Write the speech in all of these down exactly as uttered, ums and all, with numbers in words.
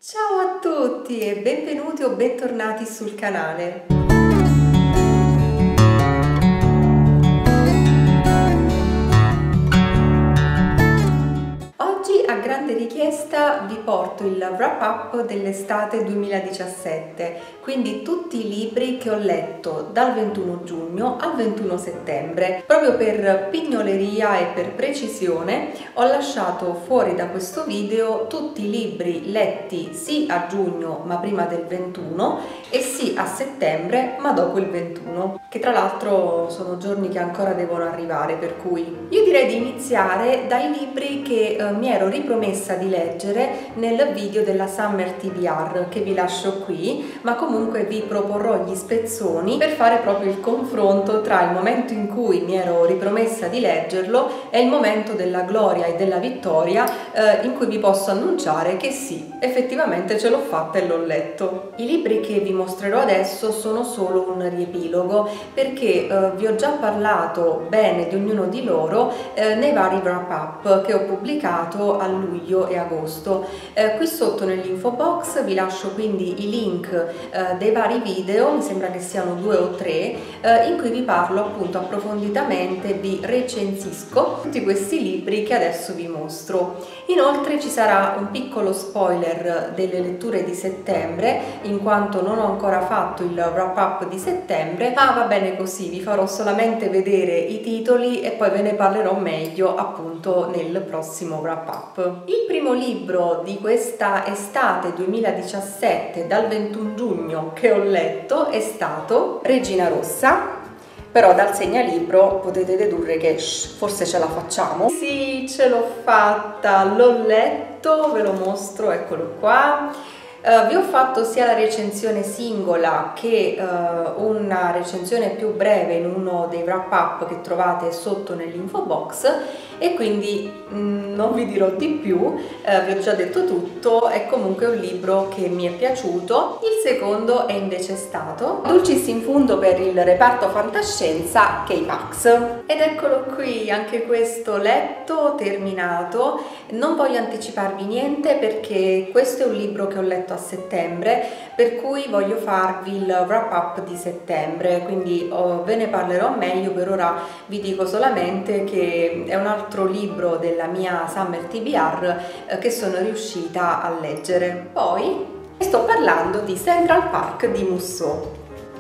Ciao a tutti e benvenuti o bentornati sul canale. Oggi a grande richiesta vi porto il wrap up dell'estate duemiladiciassette, quindi tutti i libri che ho letto dal ventuno giugno al ventuno settembre. Proprio per pignoleria e per precisione ho lasciato fuori da questo video tutti i libri letti sì a giugno ma prima del ventuno e sì a settembre ma dopo il ventuno, che tra l'altro sono giorni che ancora devono arrivare, per cui io direi di iniziare dai libri che eh, mi ero ripromessa di leggere nel video della Summer T B R che vi lascio qui, ma comunque vi proporrò gli spezzoni per fare proprio il confronto tra il momento in cui mi ero ripromessa di leggerlo e il momento della gloria e della vittoria, eh, in cui vi posso annunciare che sì, effettivamente ce l'ho fatta e l'ho letto. I libri che vi mostrerò adesso sono solo un riepilogo perché eh, vi ho già parlato bene di ognuno di loro eh, nei vari wrap up che ho pubblicato a luglio e agosto. Eh, qui sotto nell'info box vi lascio quindi i link eh, dei vari video, mi sembra che siano due o tre, eh, in cui vi parlo appunto approfonditamente, vi recensisco tutti questi libri che adesso vi mostro. Inoltre ci sarà un piccolo spoiler delle letture di settembre, in quanto non ho ancora fatto il wrap up di settembre, ma va bene così, vi farò solamente vedere i titoli e poi ve ne parlerò meglio appunto nel prossimo wrap up. Il primo libro di questa estate duemiladiciassette dal ventuno giugno che ho letto è stato Regina Rossa, però dal segnalibro potete dedurre che shh, forse ce la facciamo. Sì, ce l'ho fatta, l'ho letto, ve lo mostro, eccolo qua. Uh, vi ho fatto sia la recensione singola che uh, una recensione più breve in uno dei wrap up che trovate sotto nell'info box, e quindi mh, non vi dirò di più, uh, vi ho già detto tutto. È comunque un libro che mi è piaciuto. Il secondo è invece stato Dulcis in Fundo per il reparto fantascienza K-Pax, ed eccolo qui, anche questo letto, terminato. Non voglio anticiparvi niente perché questo è un libro che ho letto a settembre, per cui voglio farvi il wrap up di settembre, quindi oh, ve ne parlerò meglio. Per ora vi dico solamente che è un altro libro della mia Summer T B R eh, che sono riuscita a leggere. Poi sto parlando di Central Park di Musso.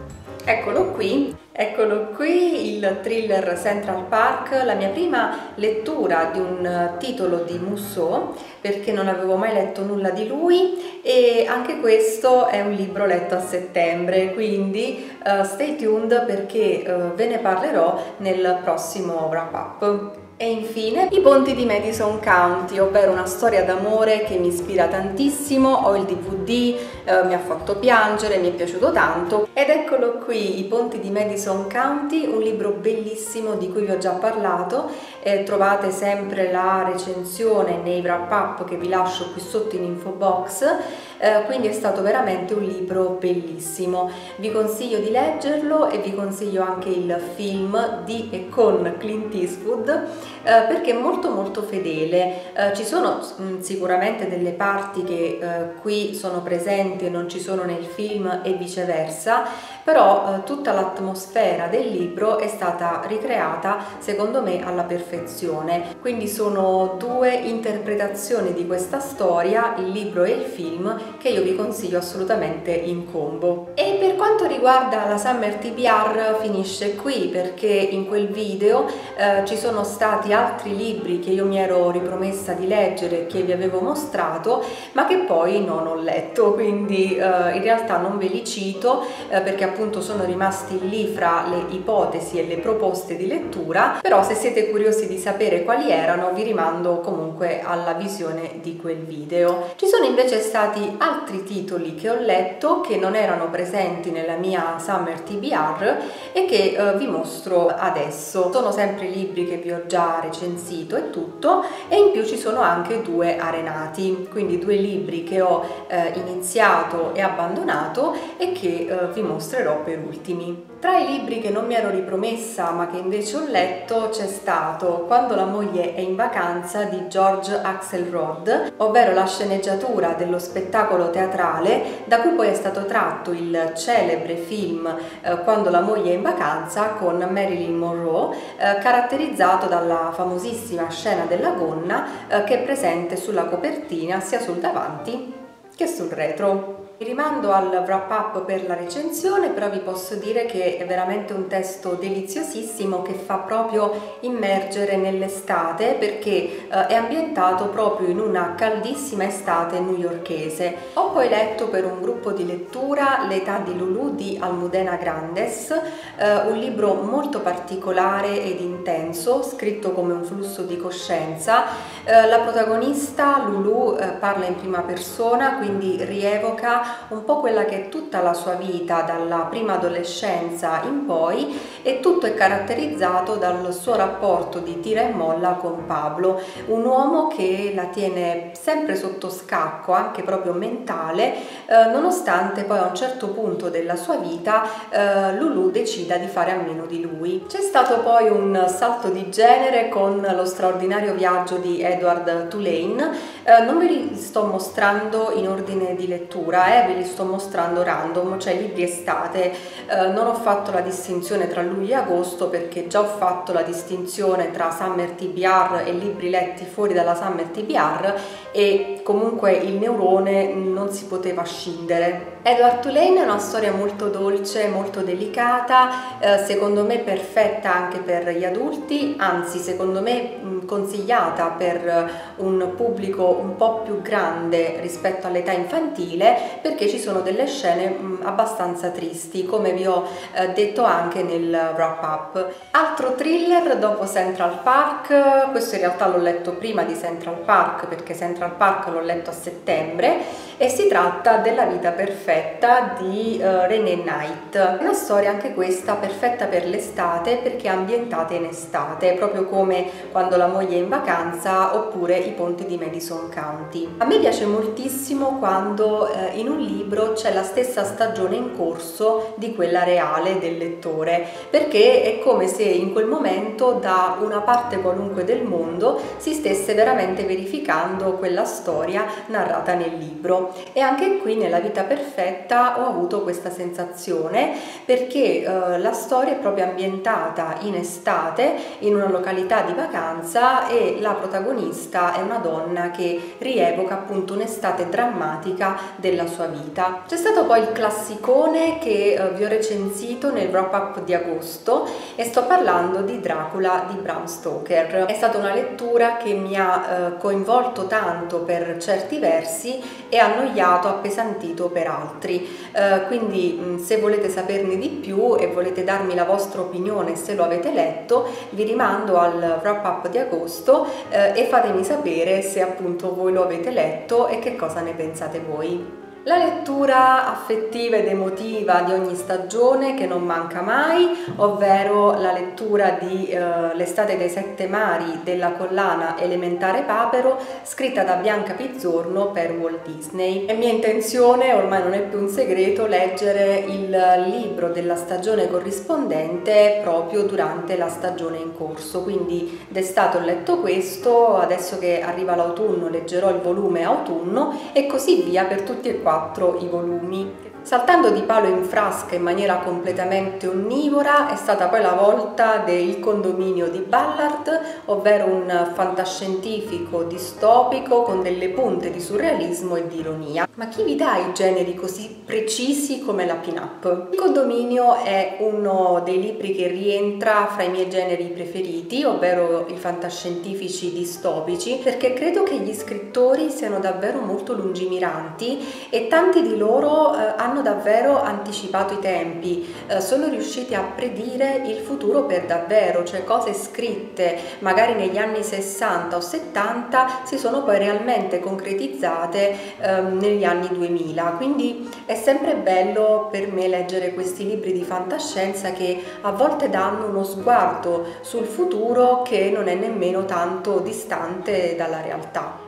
Eccolo qui, eccolo qui il thriller Central Park, la mia prima lettura di un titolo di Musso, perché non avevo mai letto nulla di lui, e anche questo è un libro letto a settembre, quindi uh, stay tuned perché uh, ve ne parlerò nel prossimo wrap up. E infine I Ponti di Madison County, ovvero una storia d'amore che mi ispira tantissimo. Ho il D V D, eh, mi ha fatto piangere, mi è piaciuto tanto, ed eccolo qui, I Ponti di Madison County, un libro bellissimo di cui vi ho già parlato. Eh, trovate sempre la recensione nei wrap up che vi lascio qui sotto in info box, eh, quindi è stato veramente un libro bellissimo. Vi consiglio di leggerlo e vi consiglio anche il film di e con Clint Eastwood, Eh, perché è molto molto fedele. Eh, ci sono mh, sicuramente delle parti che eh, qui sono presenti e non ci sono nel film e viceversa, però eh, tutta l'atmosfera del libro è stata ricreata secondo me alla perfezione, quindi sono due interpretazioni di questa storia, il libro e il film, che io vi consiglio assolutamente in combo. E per quanto riguarda la Summer T B R finisce qui, perché in quel video eh, ci sono stati altri libri che io mi ero ripromessa di leggere, che vi avevo mostrato, ma che poi non ho letto, quindi eh, in realtà non ve li cito eh, perché appunto sono rimasti lì fra le ipotesi e le proposte di lettura. Però se siete curiosi di sapere quali erano vi rimando comunque alla visione di quel video. Ci sono invece stati altri titoli che ho letto che non erano presenti nella mia Summer T B R e che eh, vi mostro adesso. Sono sempre libri che vi ho già recensito e tutto, e in più ci sono anche due arenati, quindi due libri che ho eh, iniziato e abbandonato e che eh, vi mostrerò per ultimi. Tra i libri che non mi ero ripromessa ma che invece ho letto c'è stato Quando la moglie è in vacanza di George Axelrod, ovvero la sceneggiatura dello spettacolo teatrale da cui poi è stato tratto il celebre film eh, Quando la moglie è in vacanza con Marilyn Monroe, eh, caratterizzato dalla famosissima scena della gonna eh, che è presente sulla copertina sia sul davanti che sul retro. Vi rimando al wrap up per la recensione, però vi posso dire che è veramente un testo deliziosissimo che fa proprio immergere nell'estate, perché eh, è ambientato proprio in una caldissima estate newyorkese. Ho poi letto per un gruppo di lettura L'età di Lulu di Almudena Grandes, eh, un libro molto particolare ed intenso, scritto come un flusso di coscienza. Eh, la protagonista Lulu eh, parla in prima persona, quindi rievoca un po' quella che è tutta la sua vita dalla prima adolescenza in poi, e tutto è caratterizzato dal suo rapporto di tira e molla con Pablo, un uomo che la tiene sempre sotto scacco, anche proprio mentale, eh, nonostante poi a un certo punto della sua vita eh, Lulu decida di fare a meno di lui. C'è stato poi un salto di genere con Lo straordinario viaggio di Edward Tulane, eh, non ve li sto mostrando in ordine di lettura, eh, ve li sto mostrando random, cioè libri estate. Eh, non ho fatto la distinzione tra luglio e agosto perché già ho fatto la distinzione tra Summer T B R e libri letti fuori dalla Summer T B R, e comunque il neurone non si poteva scindere. Edward Tulane è una storia molto dolce, molto delicata, eh, secondo me perfetta anche per gli adulti, anzi secondo me mh, consigliata per un pubblico un po' più grande rispetto all'età infantile, perché ci sono delle scene mh, abbastanza tristi, come vi ho eh, detto anche nel wrap up. Altro thriller dopo Central Park, questo in realtà l'ho letto prima di Central Park perché Central Park l'ho letto a settembre, e si tratta della vita perfetta di uh, René Knight. Una storia anche questa perfetta per l'estate perché è ambientata in estate, proprio come Quando la moglie è in vacanza oppure I ponti di Madison County. A me piace moltissimo quando eh, in un libro c'è la stessa stagione in corso di quella reale del lettore, perché è come se in quel momento da una parte qualunque del mondo si stesse veramente verificando quella storia narrata nel libro. E anche qui nella vita perfetta ho avuto questa sensazione, perché eh, la storia è proprio ambientata in estate in una località di vacanza e la protagonista è una donna che rievoca appunto un'estate drammatica della sua vita. C'è stato poi il classicone che eh, vi ho recensito nel wrap up di agosto, e sto parlando di Dracula di Bram Stoker. È stata una lettura che mi ha eh, coinvolto tanto per certi versi e annoiato, appesantito per altri, eh, quindi mh, se volete saperne di più e volete darmi la vostra opinione se lo avete letto, vi rimando al wrap up di agosto eh, e fatemi sapere se appunto voi lo avete letto e che cosa ne pensate voi. La lettura affettiva ed emotiva di ogni stagione che non manca mai, ovvero la lettura di eh, L'estate dei sette mari della collana Elementare Papero, scritta da Bianca Pizzorno per Walt Disney. È mia intenzione, ormai non è più un segreto, leggere il libro della stagione corrispondente proprio durante la stagione in corso, quindi d'estate ho letto questo, adesso che arriva l'autunno leggerò il volume autunno e così via per tutti e quattro i volumi. Saltando di palo in frasca in maniera completamente onnivora è stata poi la volta del Condominio di Ballard, ovvero un fantascientifico distopico con delle punte di surrealismo e di ironia. Ma chi vi dà i generi così precisi come la pin-up? Il Condominio è uno dei libri che rientra fra i miei generi preferiti, ovvero i fantascientifici distopici, perché credo che gli scrittori siano davvero molto lungimiranti e tanti di loro eh, hanno davvero anticipato i tempi, eh, sono riusciti a predire il futuro per davvero, cioè cose scritte magari negli anni sessanta o settanta si sono poi realmente concretizzate eh, negli anni duemila, quindi è sempre bello per me leggere questi libri di fantascienza che a volte danno uno sguardo sul futuro che non è nemmeno tanto distante dalla realtà.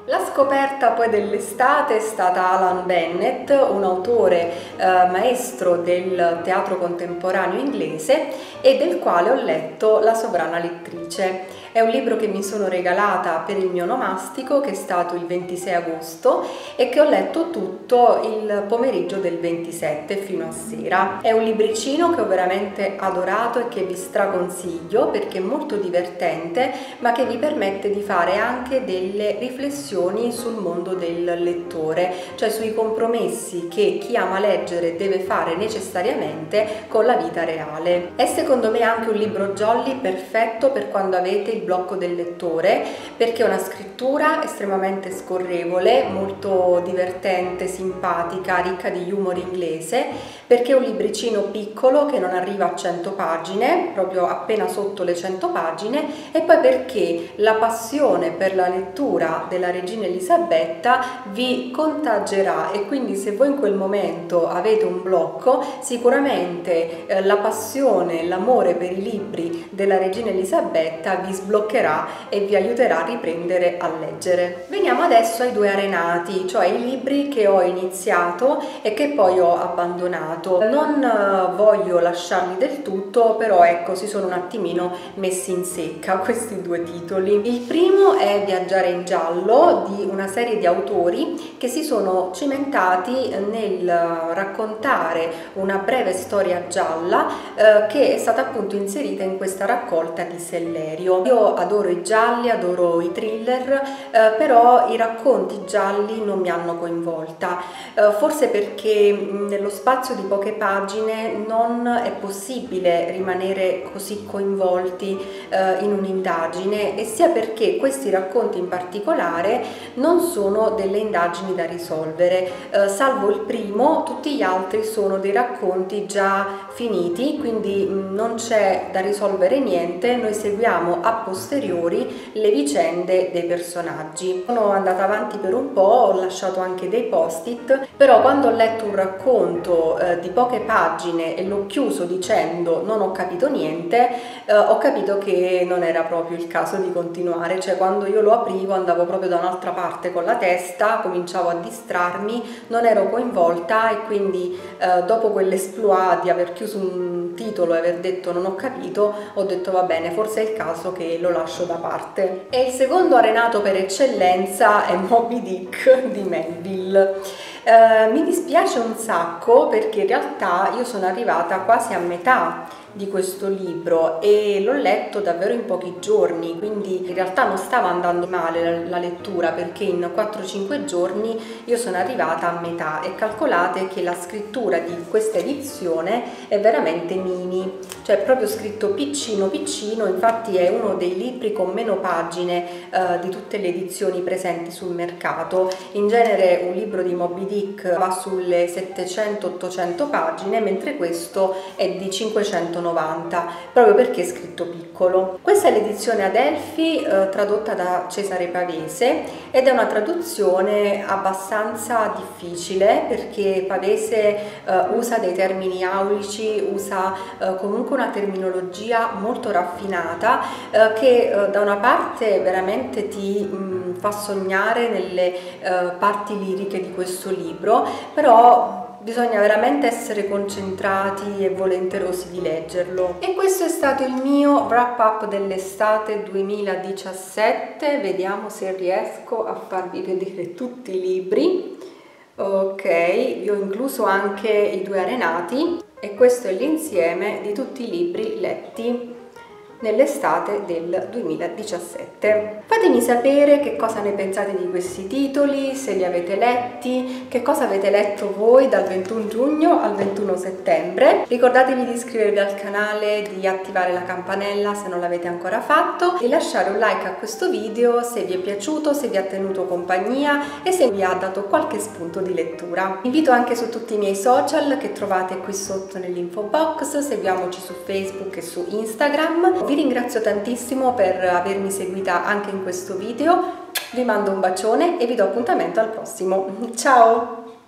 La scoperta poi dell'estate è stata Alan Bennett, un autore eh, maestro del teatro contemporaneo inglese e del quale ho letto La sovrana lettrice. È un libro che mi sono regalata per il mio nomastico, che è stato il ventisei agosto e che ho letto tutto il pomeriggio del ventisette fino a sera. È un libricino che ho veramente adorato e che vi straconsiglio perché è molto divertente, ma che vi permette di fare anche delle riflessioni sul mondo del lettore, cioè sui compromessi che chi ama leggere deve fare necessariamente con la vita reale. È secondo me anche un libro jolly perfetto per quando avete il blocco del lettore, perché è una scrittura estremamente scorrevole, molto divertente, simpatica, ricca di humor inglese, perché è un libricino piccolo che non arriva a cento pagine, proprio appena sotto le cento pagine, e poi perché la passione per la lettura della regina Elisabetta vi contagerà, e quindi se voi in quel momento avete un blocco, sicuramente eh, la passione, l'amore per i libri della regina Elisabetta vi sbloccherà e vi aiuterà a riprendere a leggere. Veniamo adesso ai due arenati, cioè i libri che ho iniziato e che poi ho abbandonato. Non uh, voglio lasciarli del tutto, però ecco, si sono un attimino messi in secca questi due titoli. Il primo è Viaggiare in giallo, di una serie di autori che si sono cimentati nel raccontare una breve storia gialla eh, che è stata appunto inserita in questa raccolta di Sellerio. Io adoro i gialli, adoro i thriller, eh, però i racconti gialli non mi hanno coinvolta, eh, forse perché mh, nello spazio di poche pagine non è possibile rimanere così coinvolti eh, in un'indagine, e sia perché questi racconti in particolare non sono delle indagini da risolvere, eh, salvo il primo, tutti gli altri sono dei racconti già finiti, quindi mh, non c'è da risolvere niente, noi seguiamo a posteriori le vicende dei personaggi. Sono andata avanti per un po', ho lasciato anche dei post-it, però quando ho letto un racconto eh, di poche pagine e l'ho chiuso dicendo non ho capito niente, eh, ho capito che non era proprio il caso di continuare, cioè quando io lo aprivo andavo proprio da un'altra parte con la testa, cominciavo a distrarmi, non ero coinvolta, e quindi eh, dopo quell'esploit di aver chiuso un titolo e aver detto non ho capito, ho detto va bene, forse è il caso che lo lascio da parte. E il secondo arenato per eccellenza è Moby Dick di Melville. Uh, mi dispiace un sacco perché in realtà io sono arrivata quasi a metà di questo libro e l'ho letto davvero in pochi giorni, quindi in realtà non stava andando male la, la lettura, perché in quattro cinque giorni io sono arrivata a metà, e calcolate che la scrittura di questa edizione è veramente mini, cioè proprio scritto piccino piccino, infatti è uno dei libri con meno pagine eh, di tutte le edizioni presenti sul mercato. In genere un libro di Moby Dick va sulle settecento ottocento pagine, mentre questo è di cinquecentonovanta, proprio perché è scritto piccolo. Questa è l'edizione Adelphi eh, tradotta da Cesare Pavese, ed è una traduzione abbastanza difficile perché Pavese eh, usa dei termini aulici, usa eh, comunque una terminologia molto raffinata eh, che eh, da una parte veramente ti mh, fa sognare nelle eh, parti liriche di questo libro, però bisogna veramente essere concentrati e volenterosi di leggerlo. E questo è stato il mio wrap up dell'estate duemiladiciassette. Vediamo se riesco a farvi vedere tutti i libri. Ok, vi ho incluso anche i due arenati, e questo è l'insieme di tutti i libri letti nell'estate del duemiladiciassette. Fatemi sapere che cosa ne pensate di questi titoli, se li avete letti, che cosa avete letto voi dal ventuno giugno al ventuno settembre. Ricordatevi di iscrivervi al canale, di attivare la campanella se non l'avete ancora fatto, di lasciare un like a questo video se vi è piaciuto, se vi ha tenuto compagnia e se vi ha dato qualche spunto di lettura. Vi invito anche su tutti i miei social che trovate qui sotto nell'info box, seguiamoci su Facebook e su Instagram. Vi ringrazio tantissimo per avermi seguita anche in questo video, vi mando un bacione e vi do appuntamento al prossimo. Ciao!